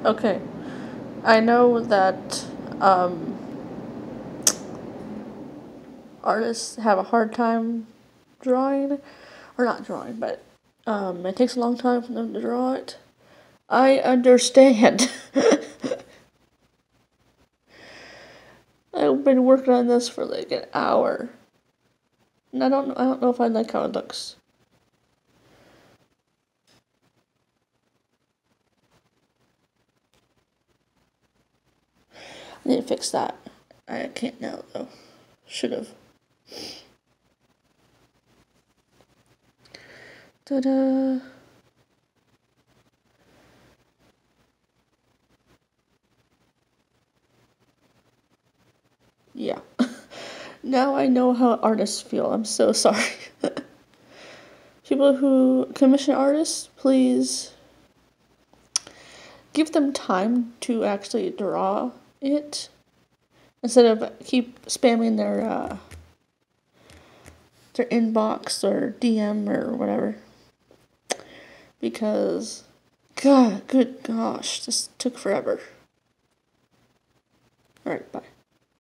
Okay, I know that artists have a hard time drawing, or not drawing, but it takes a long time for them to draw it. I understand. I've been working on this for like an hour, and I don't know if I like how it looks. I need to fix that. I can't now though. Should have. Ta-da! Yeah. Now I know how artists feel. I'm so sorry. People who commission artists, please give them time to actually draw it instead of keep spamming their inbox or DM or whatever. Because, God, good gosh, this took forever. Alright, bye.